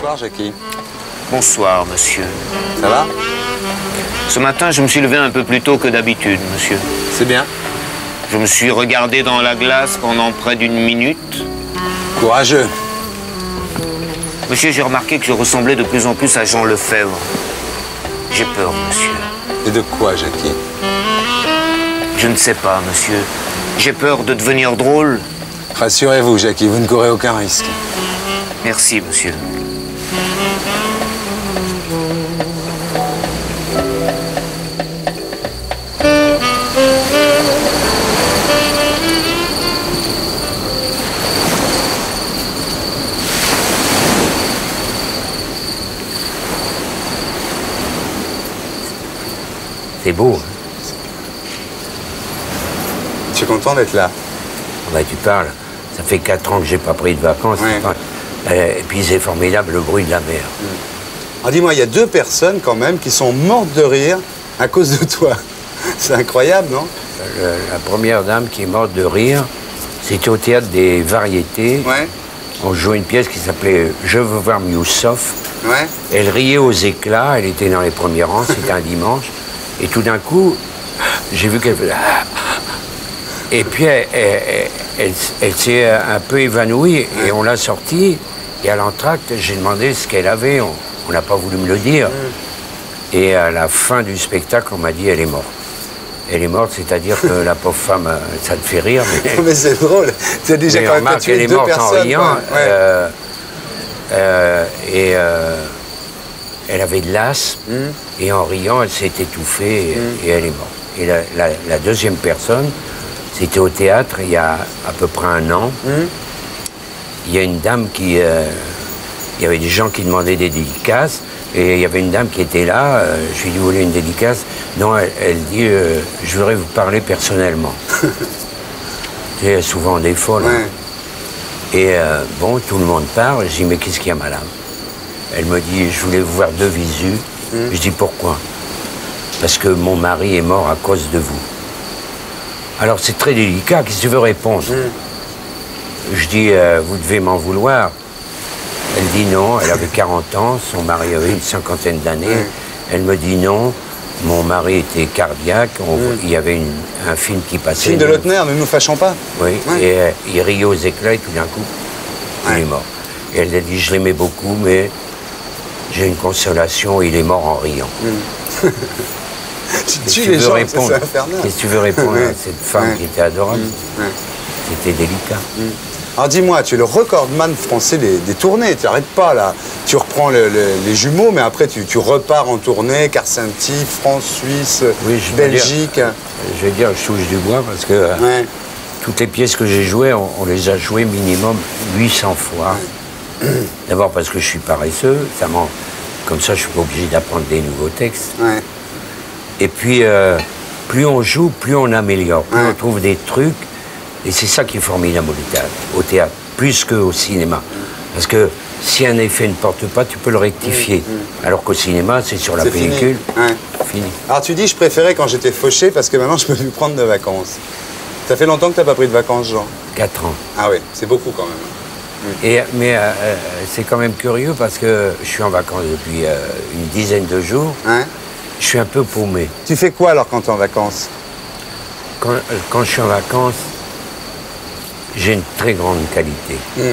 Bonsoir, Jackie. Bonsoir, monsieur. Ça va? Ce matin, je me suis levé un peu plus tôt que d'habitude, monsieur. C'est bien. Je me suis regardé dans la glace pendant près d'une minute. Courageux. Monsieur, j'ai remarqué que je ressemblais de plus en plus à Jean Lefebvre. J'ai peur, monsieur. Et de quoi, Jackie? Je ne sais pas, monsieur. J'ai peur de devenir drôle. Rassurez-vous, Jackie, vous ne courez aucun risque. Merci, monsieur. C'est beau. Hein? Tu es content d'être là? Bah, tu parles. Ça fait 4 ans que j'ai pas pris de vacances. Ouais. Et puis c'est formidable, le bruit de la mer. Alors dis-moi, il y a 2 personnes quand même qui sont mortes de rire à cause de toi. C'est incroyable, non? La première dame qui est morte de rire, c'était au théâtre des Variétés. Ouais. On jouait une pièce qui s'appelait « Je veux voir Miussoff ». Ouais. Elle riait aux éclats, elle était dans les premiers rangs, c'était un dimanche. Et tout d'un coup, j'ai vu qu'elle faisait... Et puis elle s'est un peu évanouie et on l'a sortie. Et à l'entracte, j'ai demandé ce qu'elle avait. On n'a pas voulu me le dire. Et à la fin du spectacle, on m'a dit elle est morte. Elle est morte, c'est-à-dire que la pauvre femme, ça te fait rire. Mais c'est drôle. Tu as déjà quand même tué 2 personnes. Elle est morte en riant. Ouais. Elle avait de l'asthme. Et en riant, elle s'est étouffée et elle est morte. Et la deuxième personne, c'était au théâtre il y a à peu près 1 an. Il y a une dame qui... il y avait des gens qui demandaient des dédicaces. Et il y avait une dame qui était là. Je lui ai dit, vous voulez une dédicace? Non, elle dit, je voudrais vous parler personnellement. Tu sais, souvent des folles. Ouais. Et bon, tout le monde parle. Je dis, mais qu'est-ce qu'il y a, madame? Elle me dit, je voulais vous voir de visu. Je dis, pourquoi? Parce que mon mari est mort à cause de vous. Alors c'est très délicat, qu'est-ce que tu veux répondre? Je dis, vous devez m'en vouloir. Elle dit non, elle avait 40 ans, son mari avait une 50aine d'années. Elle me dit non, mon mari était cardiaque, il y avait un film qui passait. Film de Lautner, ne nous fâchons pas. Oui, et il riait aux éclats et tout d'un coup, il est mort. Et elle a dit, je l'aimais beaucoup, mais j'ai une consolation, il est mort en riant. Tu les gens, c'est infernal. Qu'est-ce que tu veux répondre à cette femme qui était adorable? C'était délicat. Alors dis-moi, tu es le recordman français des tournées, tu n'arrêtes pas là. Tu reprends les jumeaux, mais après tu repars en tournée, Carcenti, France, Suisse, Belgique. Je vais dire, je touche du bois parce que toutes les pièces que j'ai jouées, on les a jouées minimum 800 fois. D'abord parce que je suis paresseux, comme ça je suis pas obligé d'apprendre des nouveaux textes. Et puis, plus on joue, plus on améliore, plus on trouve des trucs. Et c'est ça qui est formidable au théâtre, plus qu'au cinéma. Parce que si un effet ne porte pas, tu peux le rectifier. Alors qu'au cinéma, c'est sur la pellicule. Fini. Alors tu dis, je préférais quand j'étais fauché parce que maintenant je peux plus prendre de vacances. Ça fait longtemps que tu n'as pas pris de vacances, Jean? 4 ans. Ah oui, c'est beaucoup quand même. Mais c'est quand même curieux parce que je suis en vacances depuis une dizaine de jours. Je suis un peu paumé. Tu fais quoi alors quand tu es en vacances? Quand je suis en vacances, j'ai une très grande qualité.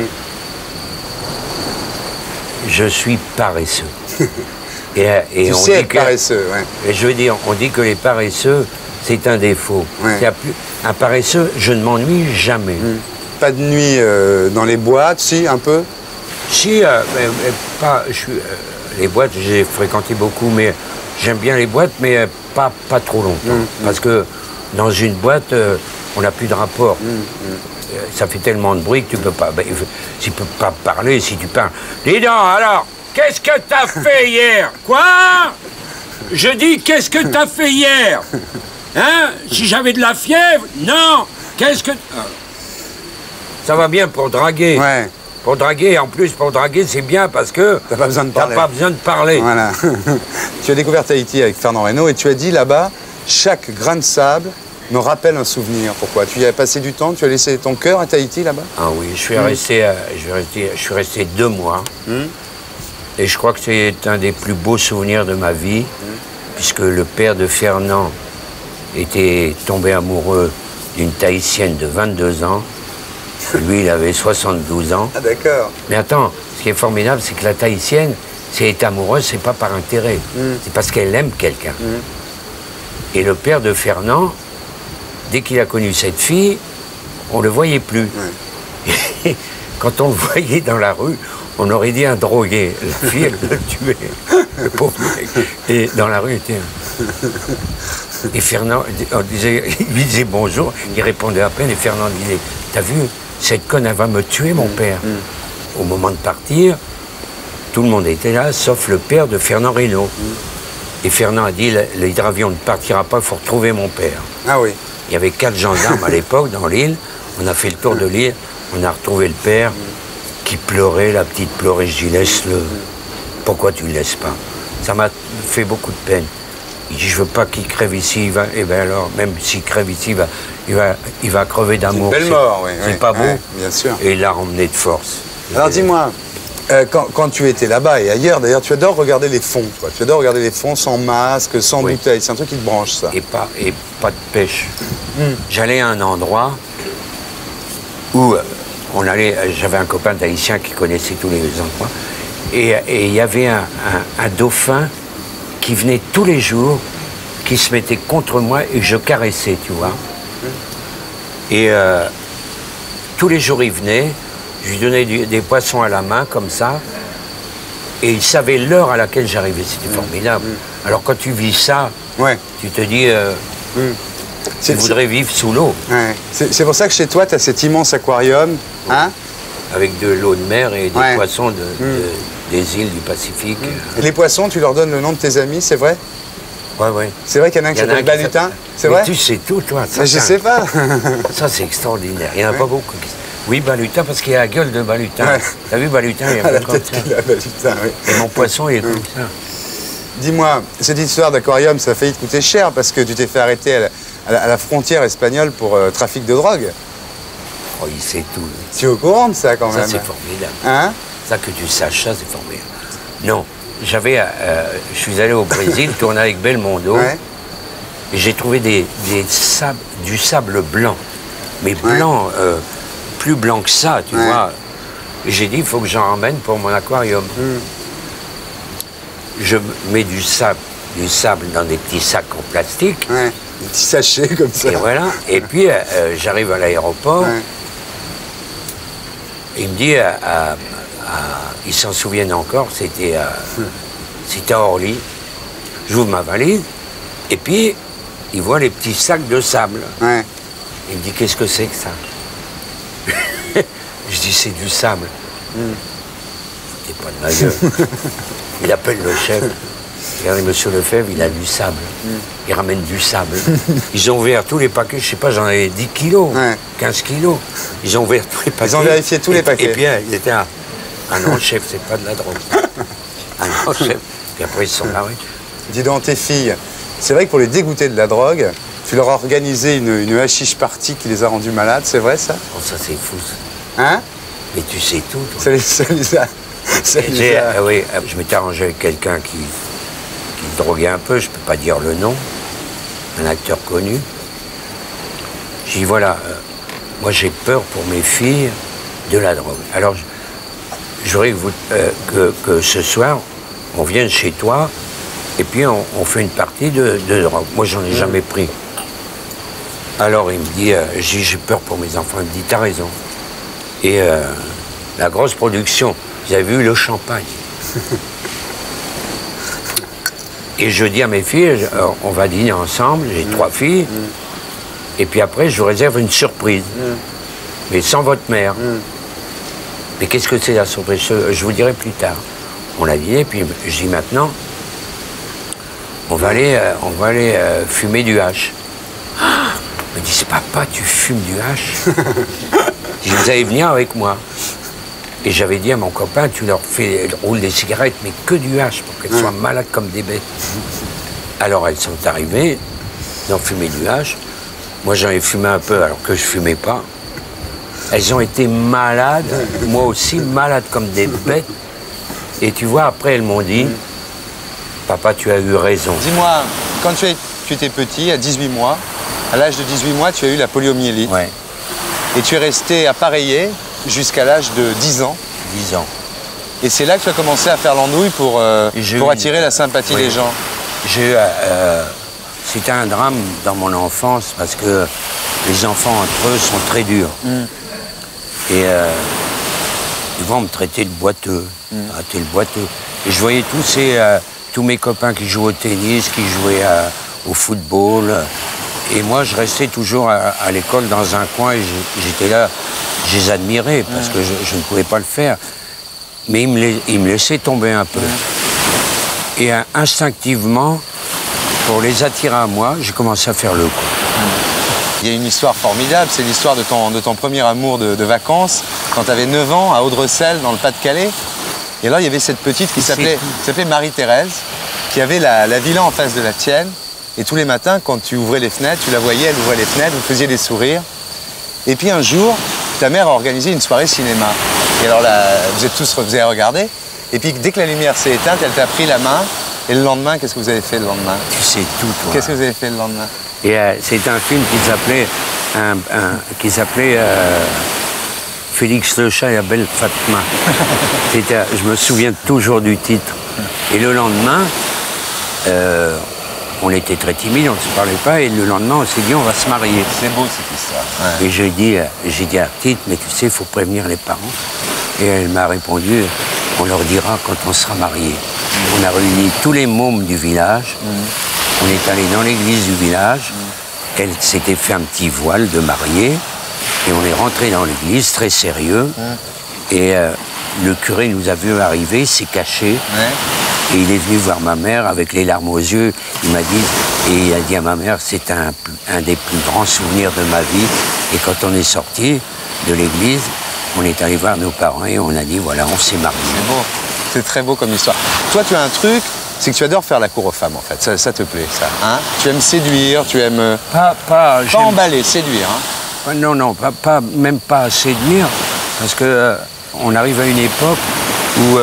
Je suis paresseux. Tu sais être paresseux, Et je veux dire, on dit que les paresseux, c'est un défaut. Un paresseux, je ne m'ennuie jamais. Pas de nuit dans les boîtes, si, un peu? Si, mais pas... les boîtes, j'ai fréquenté beaucoup, mais j'aime bien les boîtes, mais pas trop longtemps. Parce que dans une boîte, on n'a plus de rapport. Ça fait tellement de bruit que tu peux pas... tu peux pas parler si tu parles. Dis donc, alors, qu'est-ce que t'as fait hier? Quoi? Je dis, qu'est-ce que t'as fait hier? Hein? Si j'avais de la fièvre? Non! Qu'est-ce que... Ça va bien pour draguer. Pour draguer, en plus, pour draguer, c'est bien parce que... T'as pas besoin de parler. T'as pas besoin de parler. Voilà. Tu as découvert Tahiti avec Fernand Reynaud et tu as dit là-bas, chaque grain de sable me rappelle un souvenir. Pourquoi? Tu y as passé du temps? Tu as laissé ton cœur à Tahiti là-bas? Ah oui, je suis resté 2 mois. Et je crois que c'est un des plus beaux souvenirs de ma vie, puisque le père de Fernand était tombé amoureux d'une Tahitienne de 22 ans. Lui, il avait 72 ans. Ah, d'accord. Mais attends, ce qui est formidable, c'est que la Tahitienne, si elle est amoureuse, c'est pas par intérêt. C'est parce qu'elle aime quelqu'un. Et le père de Fernand, dès qu'il a connu cette fille, on le voyait plus. Et quand on le voyait dans la rue, on aurait dit un drogué. La fille, elle le tuait, le pauvre mec. Et dans la rue, il était Et Fernand, il lui disait bonjour, il répondait à peine, et Fernand disait, t'as vu, cette conne, elle va me tuer, mon père. Au moment de partir, tout le monde était là, sauf le père de Fernand Reynaud. Et Fernand a dit, l'hydravion ne partira pas, il faut retrouver mon père. Ah oui. Il y avait 4 gendarmes à l'époque dans l'île, on a fait le tour de l'île, on a retrouvé le père qui pleurait, la petite pleurait, je dis, laisse-le. Pourquoi tu ne le laisses pas? Ça m'a fait beaucoup de peine. Il dit, je veux pas qu'il crève ici, il va... Et bien alors, même s'il crève ici, il va crever d'amour. C'est une belle mort, oui. C'est pas beau. Bien sûr. Et il l'a emmené de force. Alors dis-moi, quand tu étais là-bas et ailleurs, d'ailleurs, tu adores regarder les fonds, toi. Tu adores regarder les fonds sans masque, sans bouteille. C'est un truc qui te branche, ça. Et pas de pêche. J'allais à un endroit où j'avais un copain tahitien qui connaissait tous les endroits, et il y avait un dauphin qui venait tous les jours, qui se mettait contre moi et je caressais, tu vois. Et tous les jours il venait, je lui donnais des poissons à la main comme ça, et il savait l'heure à laquelle j'arrivais, c'était formidable. Alors quand tu vis ça, tu te dis, tu voudrais vivre sous l'eau. Ouais. C'est pour ça que chez toi, tu as cet immense aquarium, hein? Avec de l'eau de mer et des poissons des îles du Pacifique. Et les poissons, tu leur donnes le nom de tes amis, c'est vrai? Ouais. C'est vrai qu'il y en a un qui s'appelle Balutin? C'est vrai? Tu sais tout, toi. Ça, mais je sais pas. Ça, c'est extraordinaire. Il n'y en a pas beaucoup. Oui, Balutin, parce qu'il y a la gueule de Balutin. T'as vu Balutin? Il y a la tête qu'il a, Balutin, oui. Et mon poisson, il est comme ça. Dis-moi, cette histoire d'aquarium, ça a failli te coûter cher parce que tu t'es fait arrêter à la frontière espagnole pour trafic de drogue. Oh, il sait tout. Tu es au courant de ça, quand même? Ça, c'est formidable. Hein? Ça, que tu saches ça, c'est formidable. Non, je suis allé au Brésil, tourner avec Belmondo, et j'ai trouvé du sable blanc. Mais blanc, plus blanc que ça, tu vois. Et j'ai dit, il faut que j'en ramène pour mon aquarium. Je mets du sable dans des petits sacs en plastique. Des petits sachets comme ça. Et voilà. Et puis, j'arrive à l'aéroport. Il me dit, ils s'en souviennent encore, c'était à Orly. J'ouvre ma valise, et puis, il voit les petits sacs de sable. Il me dit, qu'est-ce que c'est que ça? Je dis, c'est du sable. T'es pas de ma gueule. Il appelle le chef. Regardez, monsieur Lefebvre, il a du sable. Il ramène du sable. Ils ont ouvert tous les paquets, je sais pas, j'en avais 10 kilos, 15 kilos. Ils ont ouvert tous les paquets. Ils ont vérifié tous les paquets. Et puis, il était un non, chef, c'est pas de la drogue. Un non, chef. Puis après, ils se sont barrés. Dis donc, tes filles, c'est vrai que pour les dégoûter de la drogue, tu leur as organisé une hashish party qui les a rendus malades, c'est vrai, ça? Oh, ça, c'est fou, ça. Hein? Mais tu sais tout, toi. Ça les a... Oui, je m'étais arrangé avec quelqu'un qui droguait un peu, je peux pas dire le nom, un acteur connu. J'ai dit, voilà, moi j'ai peur pour mes filles de la drogue. Alors, j'aurais que ce soir, on vienne chez toi, et puis on fait une partie de drogue. Moi, j'en ai jamais pris. Alors, il me dit, j'ai peur pour mes enfants. Il me dit, t'as raison. Et la grosse production, vous avez vu le champagne. Et je dis à mes filles, on va dîner ensemble, j'ai 3 filles, et puis après, je vous réserve une surprise. Mais sans votre mère. Mais qu'est-ce que c'est la surprise? Je vous dirai plus tard. On a dîné, puis je dis maintenant, on va aller fumer du hache. Il me dit, papa, tu fumes du hache? Je dis, vous allez venir avec moi. Et j'avais dit à mon copain, tu leur roules des cigarettes, mais que du hache, pour qu'elles soient malades comme des bêtes. Alors elles sont arrivées, elles ont fumé du hache. Moi j'en ai fumé un peu alors que je fumais pas. Elles ont été malades, moi aussi malades comme des bêtes. Et tu vois, après, elles m'ont dit, papa, tu as eu raison. Dis-moi, quand tu étais petit, à 18 mois, à l'âge de 18 mois, tu as eu la poliomyélite. Ouais. Et tu es resté appareillé jusqu'à l'âge de 10 ans. 10 ans. Et c'est là que tu as commencé à faire l'andouille pour attirer la sympathie des gens. C'était un drame dans mon enfance parce que les enfants entre eux sont très durs. Et ils vont me traiter de boiteux. T'es le boiteux. Et je voyais tous mes copains qui jouaient au tennis, qui jouaient au football. Et moi, je restais toujours à l'école dans un coin et j'étais là, je les admirais parce que je ne pouvais pas le faire. Mais ils me laissaient tomber un peu. Et instinctivement, pour les attirer à moi, j'ai commencé à faire le coup. Il y a une histoire formidable, c'est l'histoire de ton premier amour de vacances, quand tu avais 9 ans, à Audrecel, dans le Pas-de-Calais. Et alors, il y avait cette petite qui s'appelait Marie-Thérèse, qui avait la villa en face de la tienne. Et tous les matins, quand tu ouvrais les fenêtres, tu la voyais, elle ouvrait les fenêtres, vous faisiez des sourires. Et puis un jour, ta mère a organisé une soirée cinéma. Et alors là, vous avez regardé. Et puis dès que la lumière s'est éteinte, elle t'a pris la main. Et le lendemain, qu'est-ce que vous avez fait le lendemain? Tu sais tout, toi. Qu'est-ce que vous avez fait le lendemain? Et c'est un film qui s'appelait Félix le chat et la belle Fatma. Je me souviens toujours du titre. Et le lendemain, on était très timides, on ne se parlait pas. Et le lendemain, on s'est dit, on va se marier. C'est beau cette histoire. Ouais. Et j'ai dit à la petite, mais tu sais, il faut prévenir les parents. Et elle m'a répondu, on leur dira quand on sera mariés. On a réuni tous les mômes du village. On est allé dans l'église du village. Elle s'était fait un petit voile de mariée. Et on est rentré dans l'église, très sérieux. Et le curé nous a vu arriver, il s'est caché. Et il est venu voir ma mère avec les larmes aux yeux. Il m'a dit, et il a dit à ma mère, c'est un des plus grands souvenirs de ma vie. Et quand on est sorti de l'église, on est allé voir nos parents et on a dit, voilà, on s'est mariés. C'est beau, c'est très beau comme histoire. Toi, tu as un truc, c'est que tu adores faire la cour aux femmes, en fait. Ça te plaît, ça. Hein? Tu aimes séduire, tu aimes... Pas emballer, séduire. Hein? Non, même pas séduire, parce que on arrive à une époque où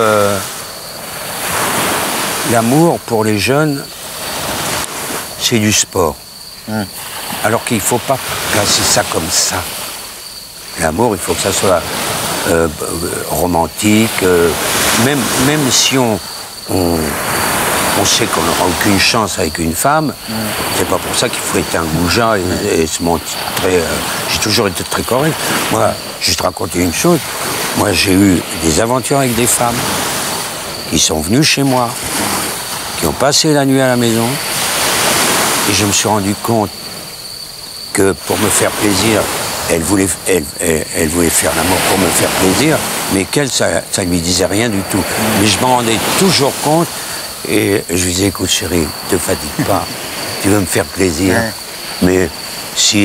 l'amour pour les jeunes, c'est du sport. Alors qu'il ne faut pas placer ça comme ça. L'amour, il faut que ça soit romantique, même si on sait qu'on n'aura aucune chance avec une femme, c'est pas pour ça qu'il faut être un goujat et se montrer. J'ai toujours été très correct. Moi, je vais te raconter une chose. Moi, j'ai eu des aventures avec des femmes qui sont venues chez moi, qui ont passé la nuit à la maison, et je me suis rendu compte que pour me faire plaisir, elle voulait faire l'amour pour me faire plaisir, mais qu'elle, ça ne lui disait rien du tout. Mais je m'en rendais toujours compte. Et je lui disais, écoute chérie, ne te fatigue pas, tu veux me faire plaisir, mais si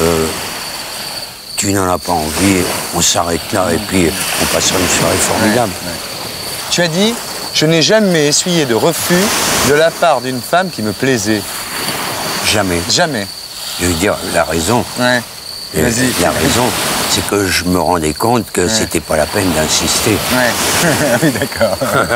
tu n'en as pas envie, on s'arrête là et puis on passera une soirée formidable. Tu as dit, je n'ai jamais essuyé de refus de la part d'une femme qui me plaisait. Jamais. Jamais. Je veux dire, la raison. Vas-y. La raison, c'est que je me rendais compte que c'était pas la peine d'insister. Oui, d'accord.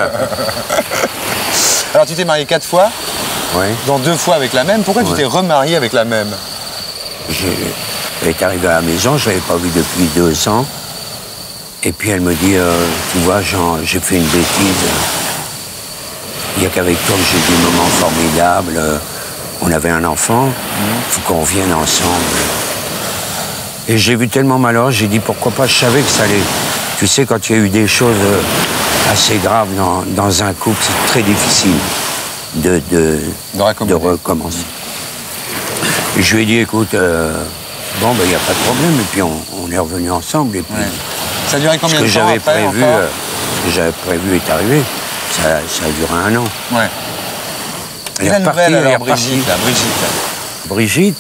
Alors, tu t'es marié 4 fois, dont 2 fois avec la même. Pourquoi tu t'es remarié avec la même? Elle est arrivée à la maison, je ne l'avais pas vue depuis 2 ans. Et puis elle me dit, tu vois, Jean, j'ai fait une bêtise. Il n'y a qu'avec toi que j'ai eu des moments formidables. On avait un enfant, il faut qu'on revienne ensemble. Et j'ai vu tellement malheureux, j'ai dit pourquoi pas, je savais que ça allait. Tu sais, quand il y a eu des choses assez graves dans un couple, c'est très difficile de recommencer. Et je lui ai dit, écoute, bon, ben, il n'y a pas de problème, et puis on est revenus ensemble. Et puis, ça a duré combien de temps Ce que j'avais prévu est arrivé. Ça a duré 1 an. Et la nouvelle, alors, Brigitte, Brigitte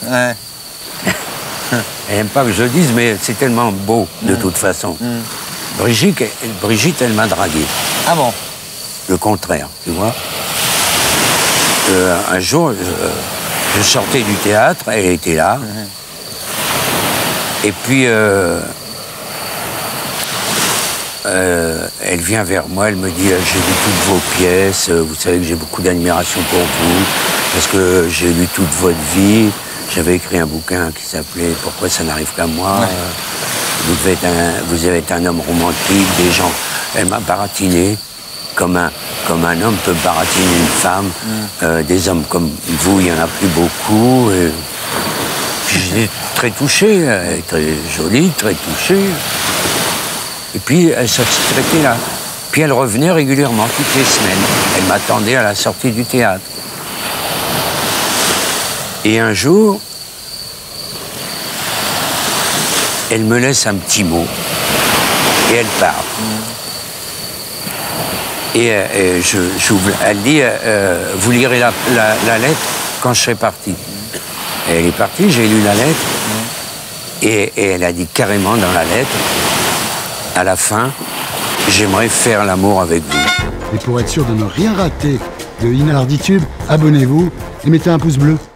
elle n'aime pas que je le dise, mais c'est tellement beau, de toute façon. Brigitte, elle m'a dragué. Ah bon? Le contraire, tu vois. Un jour, je sortais du théâtre, elle était là. elle vient vers moi, elle me dit « J'ai lu toutes vos pièces, vous savez que j'ai beaucoup d'admiration pour vous, parce que j'ai lu toute votre vie. J'avais écrit un bouquin qui s'appelait « Pourquoi ça n'arrive qu'à moi ouais. ?» Vous avez été un homme romantique, des gens... Elle m'a baratiné comme un homme peut baratiner une femme. Des hommes comme vous, il n'y en a plus beaucoup. J'étais très touché, très jolie, très touchée. Et puis, elle s'est traitée là. Puis elle revenait régulièrement, toutes les semaines. Elle m'attendait à la sortie du théâtre. Et un jour, elle me laisse un petit mot. Et elle part. Et elle dit, vous lirez la lettre quand je serai parti. Et elle est partie, j'ai lu la lettre. Et elle a dit carrément dans la lettre, à la fin, j'aimerais faire l'amour avec vous. Et pour être sûr de ne rien rater de Inalarditube, abonnez-vous et mettez un pouce bleu.